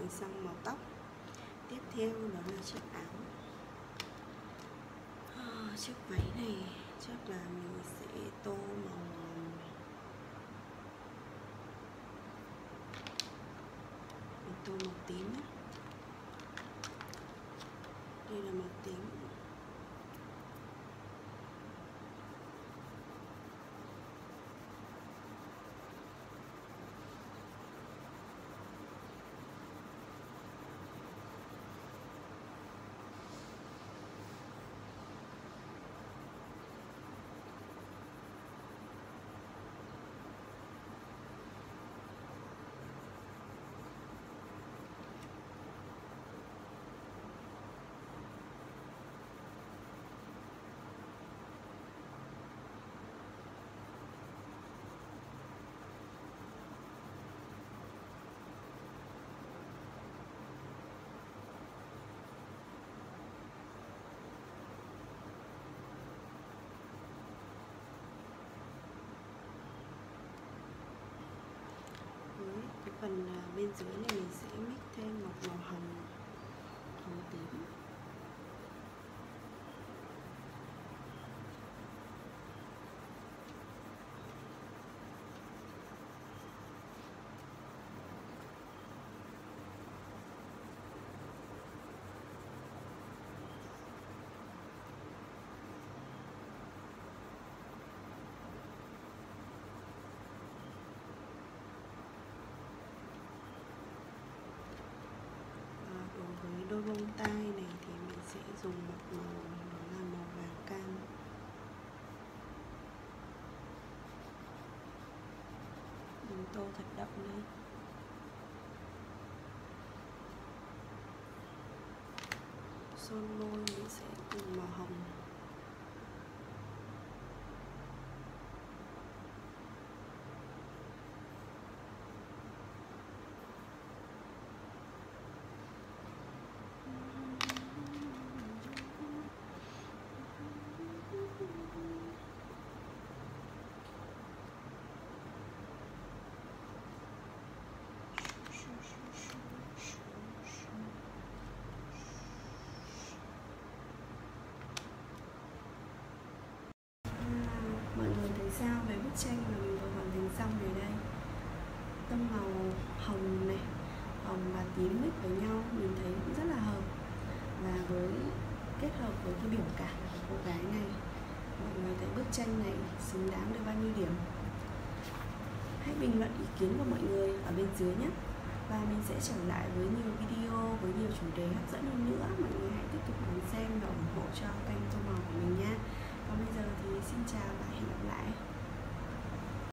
chuyển sang màu tóc. Tiếp theo đó là chiếc áo. Chiếc váy này chắc là mình sẽ tô màu tím nhé. Đây là màu tím. Cái phần bên dưới này mình sẽ mix thêm một màu hồng tím. Với đôi bông tai này thì mình sẽ dùng một màu, đó là màu vàng cam. Mình tô thật đậm lên. Son môi mình sẽ dùng màu hồng. Mọi người thấy sao về bức tranh mà mình vừa hoàn thành xong rồi đây? Tông màu hồng này, hồng và tím mix với nhau mình thấy cũng rất là hợp. Và với kết hợp với cái biểu cảm của cô gái này, mọi người thấy bức tranh này xứng đáng được bao nhiêu điểm? Hãy bình luận ý kiến của mọi người ở bên dưới nhé. Và mình sẽ trở lại với nhiều video với nhiều chủ đề hấp dẫn hơn.